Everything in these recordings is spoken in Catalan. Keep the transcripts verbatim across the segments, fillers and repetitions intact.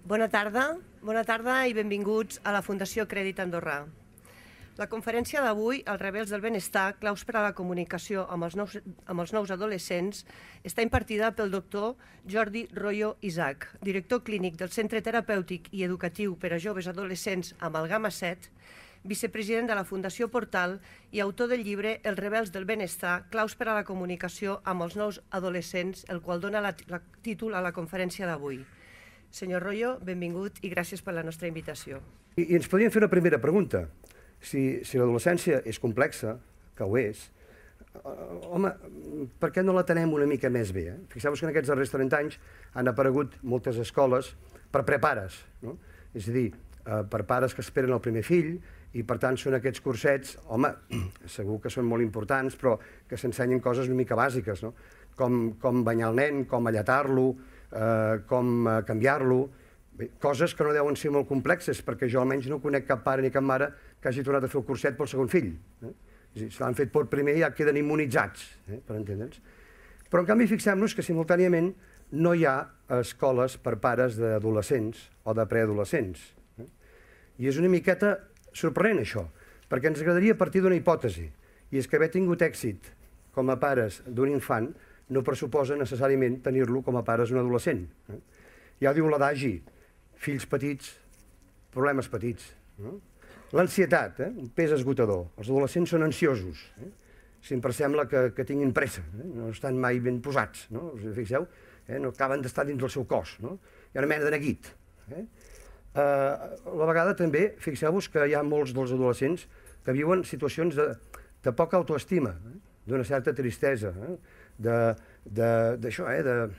Bona tarda, bona tarda i benvinguts a la Fundació Crèdit Andorrà. La conferència d'avui, Els rebels del benestar, claus per a la comunicació amb els nous, amb els nous adolescents, està impartida pel doctor Jordi Royo Isaac, director clínic del Centre Terapèutic i Educatiu per a Joves Adolescents Amalgama set, vicepresident de la Fundació Portal i autor del llibre Els rebels del benestar, claus per a la comunicació amb els nous adolescents, el qual dona la, la títol a la conferència d'avui. Senyor Royo, benvingut i gràcies per la nostra invitació. I, i ens podríem fer una primera pregunta. Si, si l'adolescència és complexa, que ho és, eh, home, per què no la tenem una mica més bé? Eh? Fixeu-vos que en aquests darrers trenta anys han aparegut moltes escoles per prepares, no? És a dir, eh, per pares que esperen el primer fill, i per tant són aquests cursets, home, segur que són molt importants, però que s'ensenyen coses una mica bàsiques, no? Com, com banyar el nen, com allatar-lo, eh, com eh, canviar-lo, coses que no deuen ser molt complexes, perquè jo almenys no conec cap pare ni cap mare que hagi tornat a fer el curset pel segon fill. Eh? Si l'han fet per primer ja queden immunitzats, eh? per entendre'ns. Però en canvi fixem-nos que simultàniament no hi ha escoles per pares d'adolescents o de preadolescents. Eh? I és una miqueta sorprenent això, perquè ens agradaria partir d'una hipòtesi, i és que haver tingut èxit com a pares d'un infant no pressuposa necessàriament tenir-lo com a pares d'un adolescent. Eh? Ja diu l'adagi, fills petits, problemes petits. No? L'ansietat, eh? un pes esgotador. Els adolescents són ansiosos. Eh? Sempre sembla que, que tinguin pressa, eh? no estan mai ben posats. No? Us fixeu? Eh? No acaben d'estar dins del seu cos. No? Hi ha una mena de neguit. Eh? Uh, a la vegada també, fixeu-vos que hi ha molts dels adolescents que viuen situacions de, de poca autoestima, eh? d'una certa tristesa, eh? d'això, eh? de...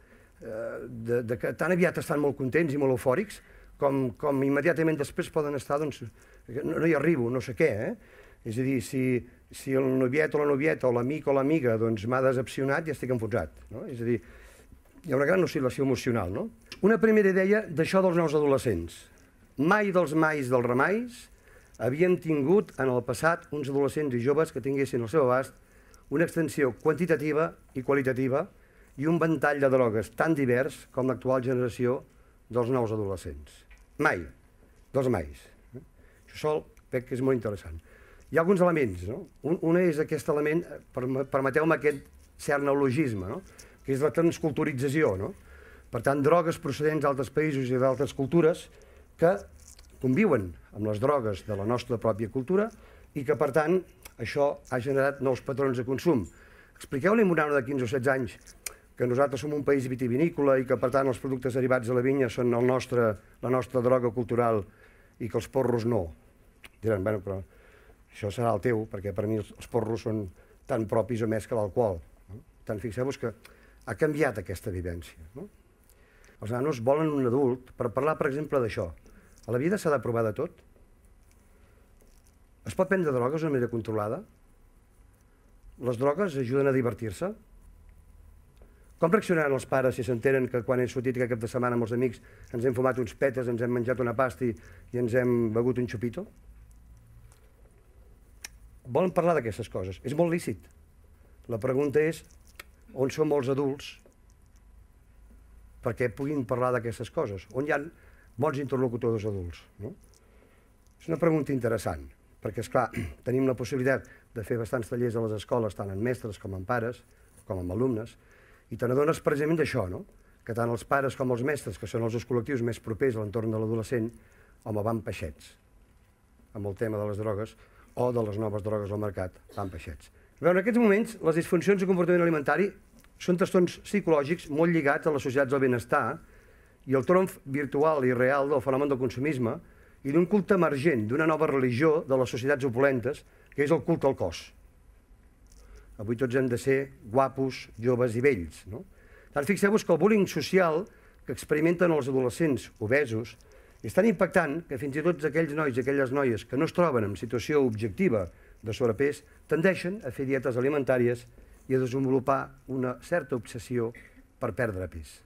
De, de que tan aviat estan molt contents i molt eufòrics com, com immediatament després poden estar, doncs, no, no hi arribo, no sé què, eh? És a dir, si, si el noviet o la novieta o l'amic o l'amiga doncs, m'ha decepcionat, ja estic enfonsat, no? És a dir, hi ha una gran oscil·lació emocional, no? Una primera idea d'això dels nous adolescents. Mai dels mais dels remais havíem tingut en el passat uns adolescents i joves que tinguessin al seu abast una extensió quantitativa i qualitativa i un ventall de drogues tan divers com l'actual generació dels nous adolescents. Mai, dels mais. Això sol crec que és molt interessant. Hi ha alguns elements, no? Un, un és aquest element, permeteu-me aquest cert neologisme, no? Que és la transculturització, no? Per tant, drogues procedents d'altres països i d'altres cultures que conviuen amb les drogues de la nostra pròpia cultura i que, per tant, això ha generat nous patrons de consum. Expliqueu-li a un nano de quinze o setze anys que nosaltres som un país vitivinícola i que, per tant, els productes derivats de la vinya són el nostre, la nostra droga cultural i que els porros no. Diran, bueno, però això serà el teu, perquè per mi els, els porros són tan propis o més que l'alcohol. No? Per tant, fixeu-vos que ha canviat aquesta vivència. No? Els nanos volen un adult per parlar, per exemple, d'això. A la vida s'ha de provar de tot? Es pot prendre drogues d'una manera controlada? Les drogues ajuden a divertir-se? Com reaccionaran els pares si s'enteren que quan hem sortit aquest cap de setmana amb els amics ens hem fumat uns petes, ens hem menjat una pasta i ens hem begut un xupito? Volen parlar d'aquestes coses. És molt lícit. La pregunta és on som els adults perquè puguin parlar d'aquestes coses? On hi ha bons interlocutors adults? No? És una pregunta interessant, perquè, esclar, tenim la possibilitat de fer bastants tallers a les escoles, tant en mestres com en pares, com en alumnes, i te n'adones precisament d'això, no? Que tant els pares com els mestres, que són els dos col·lectius més propers a l'entorn de l'adolescent, home, van peixets amb el tema de les drogues o de les noves drogues al mercat, van peixets. En aquests moments, les disfuncions de comportament alimentari són trastorns psicològics molt lligats a les societats del benestar i el tronc virtual i real del fenomen del consumisme i d'un culte emergent, d'una nova religió de les societats opulentes, que és el culte al cos. Avui tots hem de ser guapos, joves i vells. No? Tant fixeu-vos que el bullying social que experimenten els adolescents obesos és tan impactant que fins i tot aquells nois i aquelles noies que no es troben en situació objectiva de sobrepès tendeixen a fer dietes alimentàries i a desenvolupar una certa obsessió per perdre pes.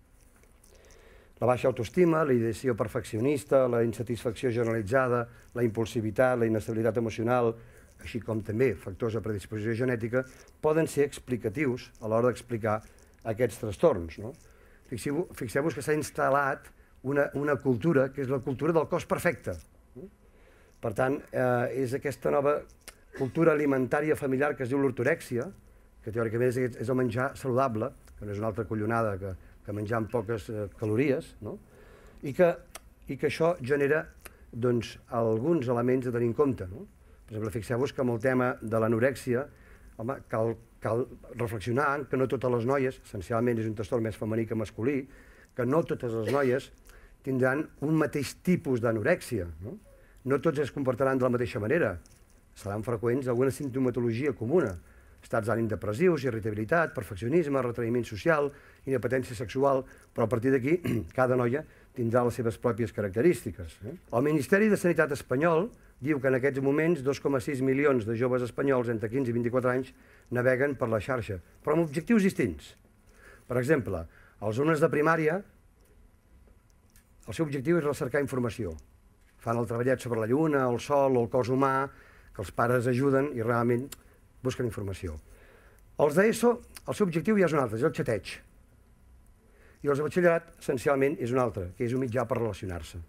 La baixa autoestima, la ideació perfeccionista, la insatisfacció generalitzada, la impulsivitat, la inestabilitat emocional, així com també factors de predisposició genètica, poden ser explicatius a l'hora d'explicar aquests trastorns. No? Fixeu-vos que s'ha instal·lat una, una cultura que és la cultura del cos perfecte. Per tant, eh, és aquesta nova cultura alimentària familiar que es diu l'ortorèxia, que teòricament és, és el menjar saludable, que no és una altra collonada que, que menjar amb poques eh, calories, no? I, que, i que això genera doncs, alguns elements a tenir en compte. No? Per exemple, fixeu-vos que amb el tema de l'anorèxia, home, cal, cal reflexionar que no totes les noies, essencialment és un trastorn més femení que masculí, que no totes les noies tindran un mateix tipus d'anorèxia. No? No tots es comportaran de la mateixa manera. Seran freqüents alguna simptomatologia comuna. Estats d'ànim depressius, irritabilitat, perfeccionisme, retraïment social, inapetència sexual, però a partir d'aquí cada noia tindrà les seves pròpies característiques. Eh? El Ministeri de Sanitat espanyol diu que en aquests moments dos coma sis milions de joves espanyols entre quinze i vint-i-quatre anys naveguen per la xarxa, però amb objectius distints. Per exemple, els alumnes de primària, el seu objectiu és recercar informació. Fan el treballet sobre la lluna, el sol o el cos humà, que els pares ajuden i realment busquen informació. Els d'ESO, el seu objectiu ja és un altre, és el xateig. I els de batxillerat, essencialment, és un altre, que és un mitjà per relacionar-se.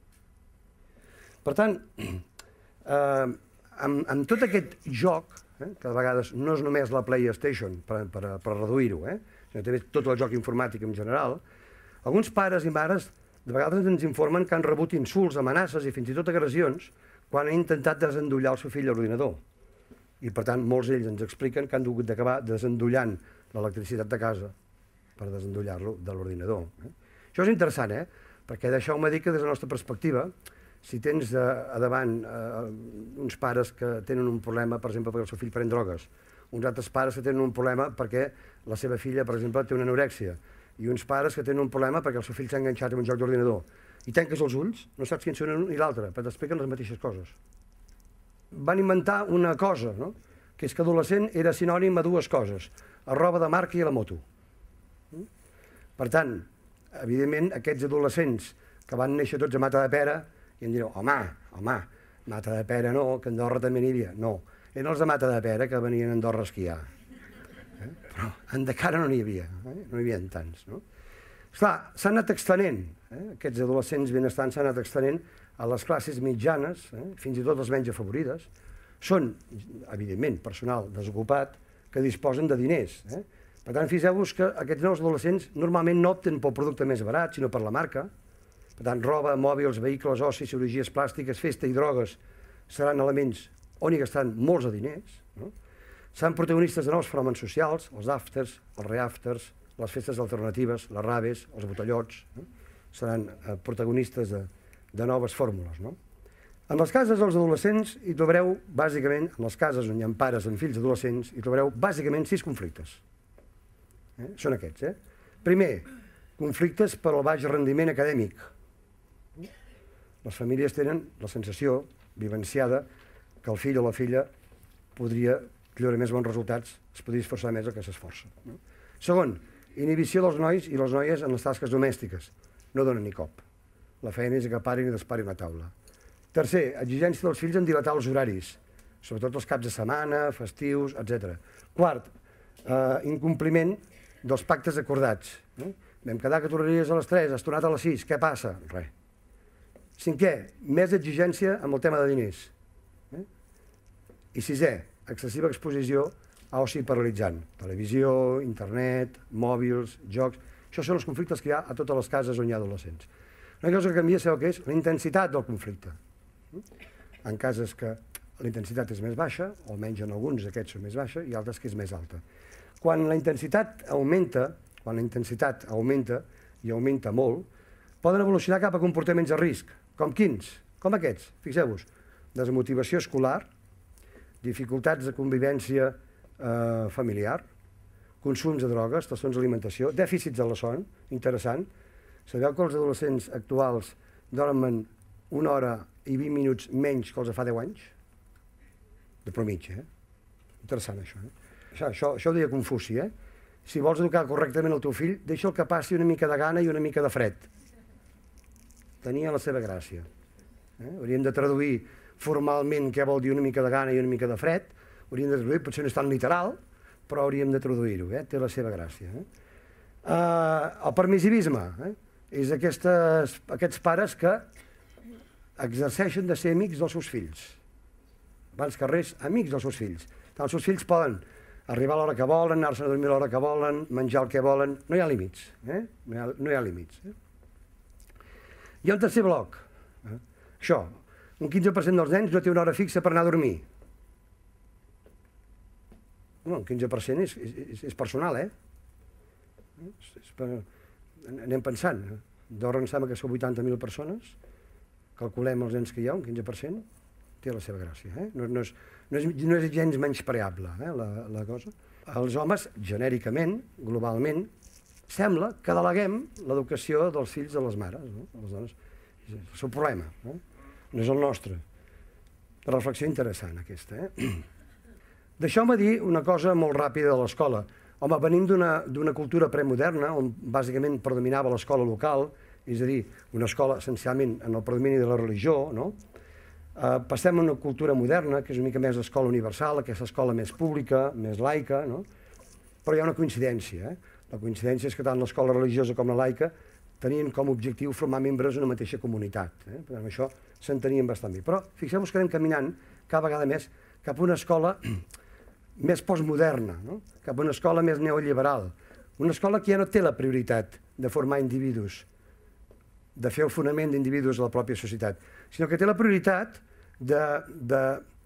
Per tant, eh, amb, amb tot aquest joc, eh, que de vegades no és només la PlayStation per, per, per reduir-ho, eh, sinó també tot el joc informàtic en general, alguns pares i mares de vegades ens informen que han rebut insults, amenaces i fins i tot agressions quan han intentat desendollar el seu fill a l'ordinador. I, per tant, molts d'ells ens expliquen que han hagut d'acabar desendollant l'electricitat de casa per desendollar-lo de l'ordinador. Eh? Això és interessant, eh? Perquè deixeu-me dir que des de la nostra perspectiva, si tens a, a davant eh, uns pares que tenen un problema, per exemple, perquè el seu fill pren drogues, uns altres pares que tenen un problema perquè la seva filla, per exemple, té una anorèxia, i uns pares que tenen un problema perquè el seu fill s'ha enganxat en un joc d'ordinador, i tanques els ulls, no saps quins són un i l'altre, però t'expliquen les mateixes coses. Van inventar una cosa, no? Que és que adolescent era sinònim a dues coses, a roba de marca i a la moto. Per tant, evidentment, aquests adolescents que van néixer tots a Mata de Pera, i em direu, home, home, Mata de Pera no, que a Andorra també n'hi havia. No, eren els de Mata de Pera que venien a Andorra a esquiar. Eh? Però en de cara no n'hi havia, eh? No n'hi havia tants. No? Esclar, s'han anat extenent, eh? Aquests adolescents benestants s'han anat extenent a les classes mitjanes, eh? Fins i tot les menys afavorides. Són, evidentment, personal desocupat que disposen de diners. Eh? Per tant, fixeu-vos que aquests nous adolescents normalment no opten pel producte més barat, sinó per la marca. Per tant, roba, mòbils, vehicles, oci, cirurgies plàstiques, festa i drogues seran elements on hi gastaran molts de diners. No? Seran protagonistes de nous fenòmens socials, els afters, els reafters, les festes alternatives, les raves, els botellots, no? Seran eh, protagonistes de, de noves fórmules. No? En les cases dels adolescents hi trobareu, bàsicament, en les cases on hi ha pares amb fills adolescents, hi trobareu bàsicament sis conflictes. Eh? Són aquests. Eh? Primer, conflictes per al baix rendiment acadèmic. Les famílies tenen la sensació, vivenciada, que el fill o la filla podria treure més bons resultats, es podria esforçar més del que s'esforça. No? Segon, inhibició dels nois i les noies en les tasques domèstiques. No donen ni cop. La feina és que parin i desparin la taula. Tercer, exigència dels fills en dilatar els horaris, sobretot els caps de setmana, festius, etcètera. Quart, eh, incompliment dels pactes acordats. No? Vam quedar que tornaries a les tres, has tornat a les sis, què passa? Res. Cinquè, més exigència amb el tema de diners. Eh? I sisè, excessiva exposició a oci paralitzant. Televisió, internet, mòbils, jocs... Això són els conflictes que hi ha a totes les cases on hi ha adolescents. Una cosa que canvia, sabeu què és? La intensitat del conflicte. En cases que la intensitat és més baixa, o almenys en alguns d'aquests són més baixa, i altres que és més alta. Quan la intensitat augmenta, quan la intensitat augmenta, i augmenta molt, poden evolucionar cap a comportaments de risc. Com quins? Com aquests. Fixeu-vos, desmotivació escolar, dificultats de convivència eh, familiar, consums de drogues, trastorns d'alimentació, dèficits de la son, interessant. Sabeu que els adolescents actuals dormen una hora i vint minuts menys que els de fa deu anys? De promitja, eh? Interessant, això. Eh? Això, això, això ho deia Confuci, eh? Si vols educar correctament el teu fill, deixa'l que passi una mica de gana i una mica de fred. Tenia la seva gràcia. Eh? Hauríem de traduir formalment què vol dir una mica de gana i una mica de fred, hauríem de traduir, potser no és tan literal, però hauríem de traduir-ho, eh? Té la seva gràcia. Eh? Uh, el permissivisme, eh? és aquestes, aquests pares que exerceixen de ser amics dels seus fills. Abans que res, amics dels seus fills. Tant els seus fills poden arribar a l'hora que volen, anar-se a dormir a l'hora que volen, menjar el que volen, no hi ha límits. Eh? No, hi ha, no hi ha límits. Eh? Hi ha un tercer bloc. Eh? Això, un quinze per cent dels nens no té una hora fixa per anar a dormir. No, un quinze per cent és, és, és personal, eh? És, és per... Anem pensant. D'hora em sembla que són vuitanta mil persones. Calculem els nens que hi ha, un quinze per cent. Té la seva gràcia. Eh? No, no, és, no, és, no és gens menyspreable, eh, la, la cosa. Els homes, genèricament, globalment, sembla que deleguem l'educació dels fills de les mares, no? Les dones. És el seu problema. Eh? No és el nostre. Reflexió interessant, aquesta. Eh? Deixeu-me dir una cosa molt ràpida de l'escola. Home, venim d'una cultura premoderna, on bàsicament predominava l'escola local, és a dir, una escola essencialment en el predomini de la religió, no? Eh, passem a una cultura moderna, que és una mica més escola universal, aquesta escola més pública, més laica, no? Però hi ha una coincidència. Eh? La coincidència és que tant l'escola religiosa com la laica tenien com a objectiu formar membres d'una mateixa comunitat. Eh? Per tant, això s'entenien bastant bé. Però fixeu-vos que anem caminant cada vegada més cap a una escola més postmoderna, no? Cap a una escola més neoliberal. Una escola que ja no té la prioritat de formar individus, de fer el fonament d'individus a la pròpia societat, sinó que té la prioritat de, de,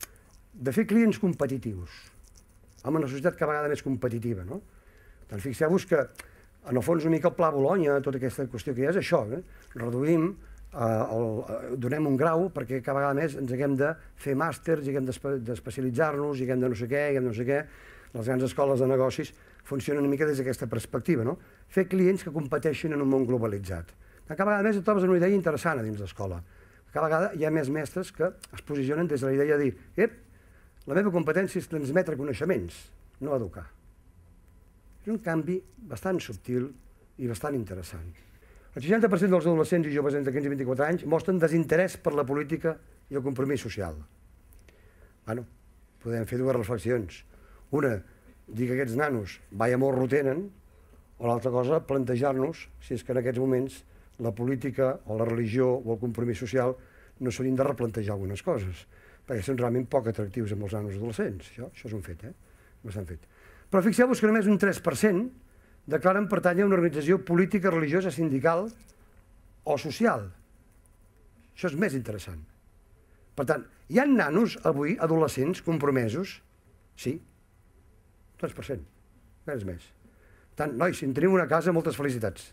de fer clients competitius, amb una societat cada vegada més competitiva. No? Doncs fixeu-vos que, en el fons, una mica el Pla Bologna, tota aquesta qüestió que hi ha, és això. Eh? Reduïm, eh, el, eh, donem un grau perquè cada vegada més ens haguem de fer màsters, haguem d'especialitzar-nos, haguem de no sé què, haguem de no sé què. Les grans escoles de negocis funcionen una mica des d'aquesta perspectiva, no? Fer clients que competeixin en un món globalitzat. Cada vegada més et trobes una idea interessant a dins l'escola. Cada vegada hi ha més mestres que es posicionen des de la idea de dir ep, la meva competència és transmetre coneixements, no educar. És un canvi bastant subtil i bastant interessant. El seixanta per cent dels adolescents i joves entre quinze i vint-i-quatre anys mostren desinterès per la política i el compromís social. Bueno, podem fer dues reflexions. Una, dir que aquests nanos vaya morro tenen, o l'altra cosa, plantejar-nos si és que en aquests moments la política o la religió o el compromís social no s'haurien de replantejar algunes coses, perquè són realment poc atractius amb els nanos adolescents. Això, això és un fet, eh? Bastant fet. Però fixeu-vos que només un tres per cent declaren pertànyer a una organització política, religiosa, sindical o social. Això és més interessant. Per tant, hi ha nanos avui, adolescents, compromesos? Sí. tres per cent. Res més. Per tant, nois, si en teniu una casa, moltes felicitats.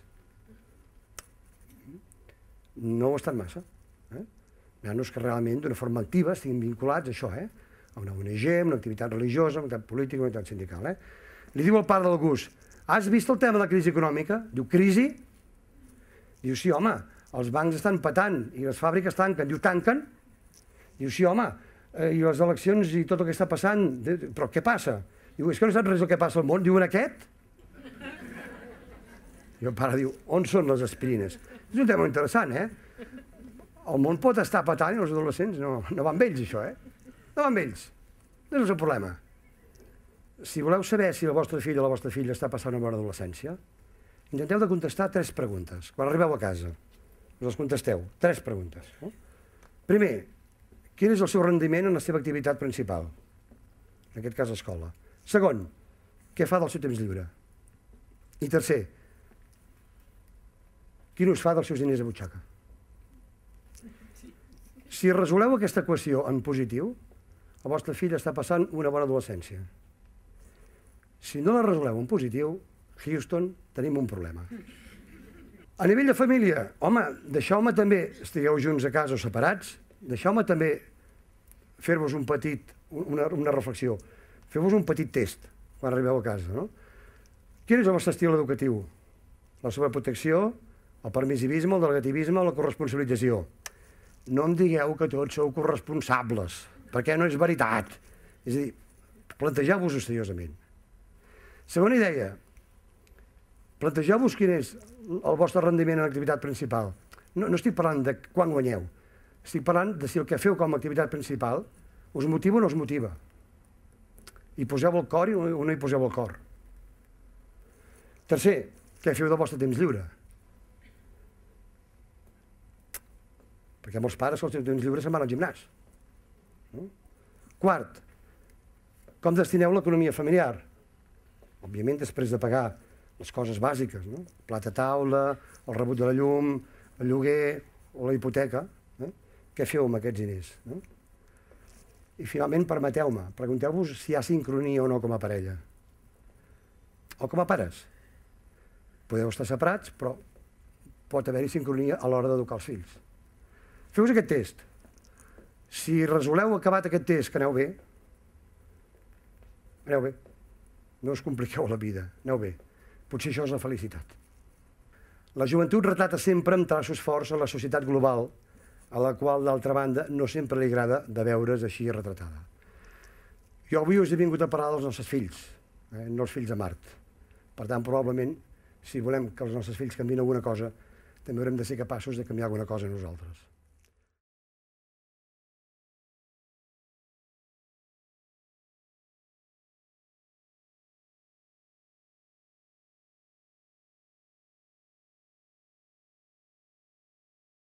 No ho estan massa. Eh? Nanos que realment, d'una forma activa, estiguin vinculats a això, eh? A una O N G, a una activitat religiosa, a una activitat política, a una activitat sindical. Eh? Li diu al pare del Gus, has vist el tema de la crisi econòmica? Diu, crisi? Diu, sí, home, els bancs estan patant i les fàbriques tanquen. Diu, tanquen? Diu, sí, home, eh, i les eleccions i tot el que està passant, però què passa? Diu, és que no saps res del que passa al món? Diu, en aquest? I el pare diu, on són les aspirines? És un tema interessant, eh? El món pot estar patant i els adolescents no, no van amb ells, això, eh? No van amb ells. No és el problema. Si voleu saber si el vostre fill o la vostra filla està passant una bona adolescència, intenteu de contestar tres preguntes. Quan arribeu a casa, us les contesteu. Tres preguntes. No? Primer, quin és el seu rendiment en la seva activitat principal? En aquest cas, escola. Segon, què fa del seu temps lliure? I tercer, quin ús fa dels seus diners de butxaca? Si resoleu aquesta equació en positiu, el vostre fill està passant una bona adolescència. Si no la resoleu en positiu, Houston, tenim un problema. A nivell de família, home, deixeu-me també, estigueu junts a casa o separats, deixeu-me també fer-vos un petit, una, una reflexió. Feu-vos un petit test quan arribeu a casa, no? Quin és el vostre estil educatiu? La sobreprotecció, el permissivisme, el delegativisme o la corresponsabilització? No em digueu que tots sou corresponsables, perquè no és veritat. És a dir, plantejeu-vos-ho seriosament. Segona idea, plantejeu-vos quin és el vostre rendiment en l'activitat principal. No, no estic parlant de quan guanyeu, estic parlant de si el que feu com a activitat principal us motiva o no us motiva. Hi poseu el cor o no hi poseu el cor. Tercer, què feu del vostre temps lliure? perquè molts pares, els seus temps lliures, se'n van al gimnàs. Quart, com destineu l'economia familiar? Òbviament, després de pagar les coses bàsiques, no? Plata taula, el rebut de la llum, el lloguer o la hipoteca, eh? Què feu amb aquests diners? No? I finalment, permeteu-me, pregunteu-vos si hi ha sincronia o no com a parella. O com a pares. Podeu estar separats, però pot haver-hi sincronia a l'hora d'educar els fills. Feu-vos aquest test. Si resoleu acabat aquest test, que aneu bé, aneu bé. No us compliqueu la vida, aneu bé. Potser això és la felicitat. La joventut retrata sempre amb traços forts a la societat global, a la qual, d'altra banda, no sempre li agrada de veure's així retratada. Jo avui us he vingut a parlar dels nostres fills, eh? No els fills de Mart. Per tant, probablement, si volem que els nostres fills canviïn alguna cosa, també haurem de ser capaços de canviar alguna cosa nosaltres.